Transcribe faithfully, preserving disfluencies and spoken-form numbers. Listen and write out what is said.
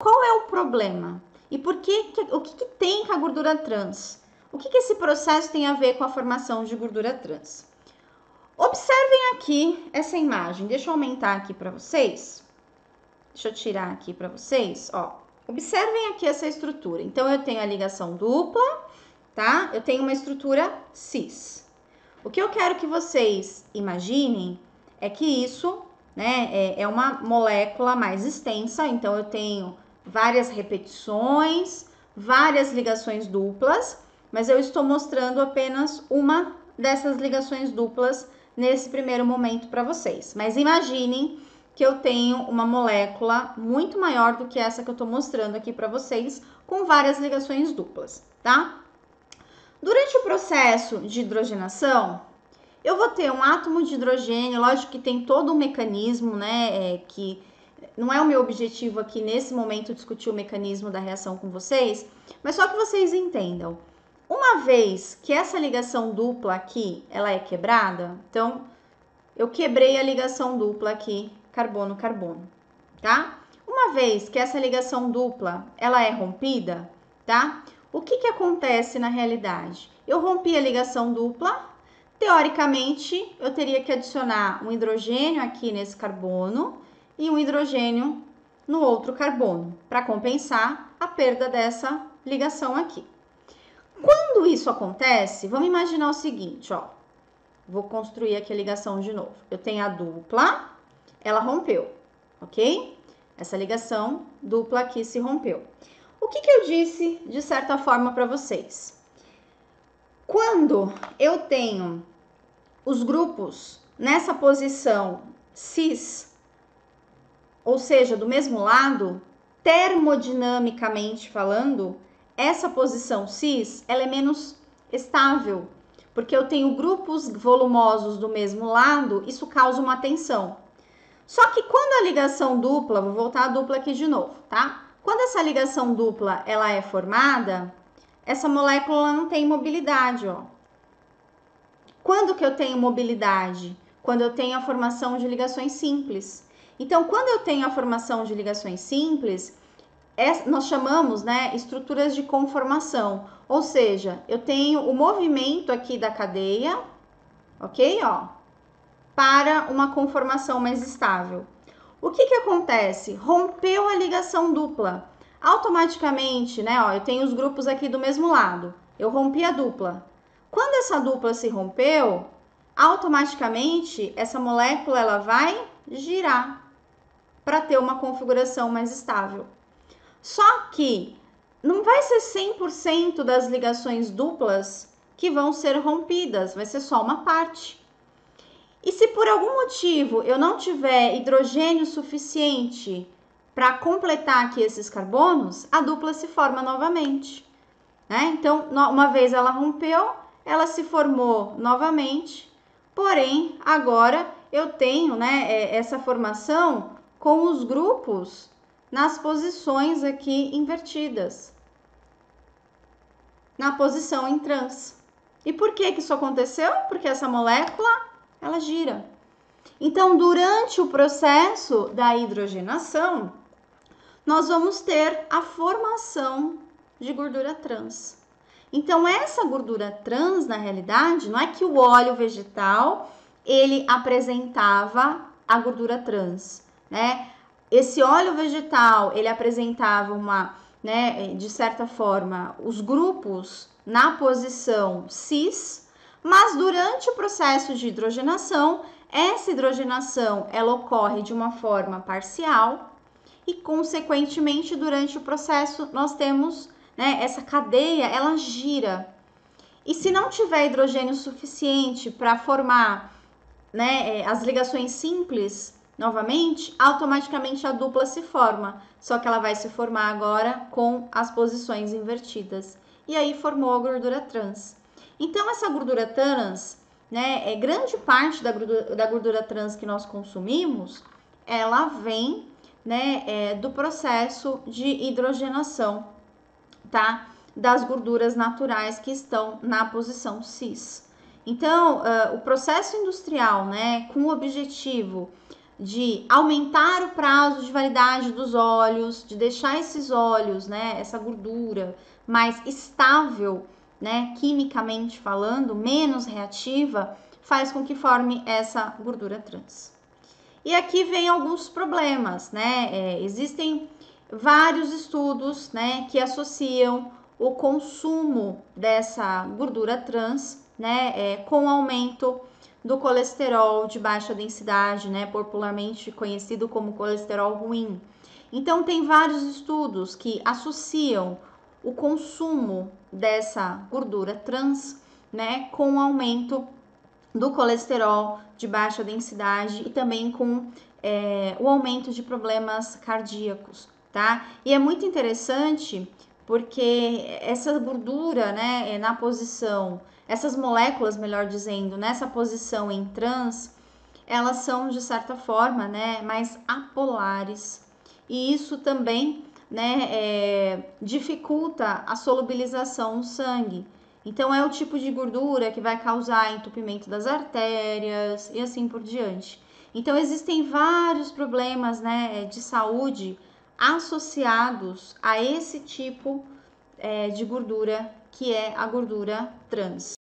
qual é o problema? E por que, que o que, que tem com a gordura trans? O que, que esse processo tem a ver com a formação de gordura trans? Observem aqui essa imagem. Deixa eu aumentar aqui para vocês. Deixa eu tirar aqui para vocês, ó. Observem aqui essa estrutura. Então, eu tenho a ligação dupla, tá? Eu tenho uma estrutura cis. O que eu quero que vocês imaginem é que isso, né, é, é uma molécula mais extensa. Então, eu tenho várias repetições, várias ligações duplas, mas eu estou mostrando apenas uma dessas ligações duplas nesse primeiro momento para vocês. Mas imaginem que eu tenho uma molécula muito maior do que essa que eu estou mostrando aqui para vocês, com várias ligações duplas, tá? Durante o processo de hidrogenação, eu vou ter um átomo de hidrogênio, lógico que tem todo um mecanismo, né, é, que não é o meu objetivo aqui nesse momento discutir o mecanismo da reação com vocês, mas só que vocês entendam. Uma vez que essa ligação dupla aqui, ela é quebrada, então eu quebrei a ligação dupla aqui, carbono-carbono, tá? Uma vez que essa ligação dupla, ela é rompida, tá? O que que acontece na realidade? Eu rompi a ligação dupla, teoricamente, eu teria que adicionar um hidrogênio aqui nesse carbono e um hidrogênio no outro carbono, para compensar a perda dessa ligação aqui. Quando isso acontece, vamos imaginar o seguinte, ó. Vou construir aqui a ligação de novo. Eu tenho a dupla, ela rompeu, ok? Essa ligação dupla aqui se rompeu. O que que eu disse, de certa forma, para vocês? Quando eu tenho os grupos nessa posição cis, ou seja, do mesmo lado, termodinamicamente falando, essa posição cis, ela é menos estável, porque eu tenho grupos volumosos do mesmo lado, isso causa uma tensão. Só que quando a ligação dupla, vou voltar a dupla aqui de novo, tá? Quando essa ligação dupla, ela é formada, essa molécula não tem mobilidade, ó. Quando que eu tenho mobilidade? Quando eu tenho a formação de ligações simples. Então, quando eu tenho a formação de ligações simples, é, nós chamamos, né, estruturas de conformação. Ou seja, eu tenho o movimento aqui da cadeia, ok? Ó, para uma conformação mais estável. O que que acontece? Rompeu a ligação dupla. Automaticamente, né, ó, eu tenho os grupos aqui do mesmo lado. Eu rompi a dupla. Quando essa dupla se rompeu, automaticamente essa molécula ela vai girar para ter uma configuração mais estável. Só que não vai ser cem por cento das ligações duplas que vão ser rompidas, vai ser só uma parte. E se por algum motivo eu não tiver hidrogênio suficiente para completar aqui esses carbonos, a dupla se forma novamente, né? Então, uma vez ela rompeu, ela se formou novamente, porém, agora eu tenho, né, essa formação com os grupos nas posições aqui invertidas, na posição em trans. E por que que isso aconteceu? Porque essa molécula, ela gira. Então, durante o processo da hidrogenação, nós vamos ter a formação de gordura trans. Então, essa gordura trans, na realidade, não é que o óleo vegetal, ele apresentava a gordura trans, né? Esse óleo vegetal, ele apresentava uma, né, de certa forma, os grupos na posição cis, mas durante o processo de hidrogenação, essa hidrogenação, ela ocorre de uma forma parcial e, consequentemente, durante o processo, nós temos, né, essa cadeia, ela gira. E se não tiver hidrogênio suficiente para formar, né, as ligações simples, novamente, automaticamente a dupla se forma, só que ela vai se formar agora com as posições invertidas. E aí formou a gordura trans. Então, essa gordura trans, né, é grande parte da gordura, da gordura trans que nós consumimos, ela vem, né, é, do processo de hidrogenação, tá? Das gorduras naturais que estão na posição cis. Então, uh, o processo industrial, né, com o objetivo de aumentar o prazo de validade dos óleos, de deixar esses óleos, né, essa gordura mais estável, né, quimicamente falando, menos reativa, faz com que forme essa gordura trans. E aqui vem alguns problemas, né? É, existem vários estudos, né, que associam o consumo dessa gordura trans, né, é, com o aumento do colesterol de baixa densidade, né, popularmente conhecido como colesterol ruim. Então, tem vários estudos que associam o consumo dessa gordura trans, né, com o aumento do colesterol de baixa densidade e também com é, o aumento de problemas cardíacos, tá? E é muito interessante porque essa gordura, né, na posição, essas moléculas, melhor dizendo, nessa posição em trans, elas são de certa forma, né, mais apolares. E isso também, né, é, dificulta a solubilização no sangue. Então, é o tipo de gordura que vai causar entupimento das artérias e assim por diante. Então, existem vários problemas, né, de saúde associados a esse tipo é, de gordura, que é a gordura trans.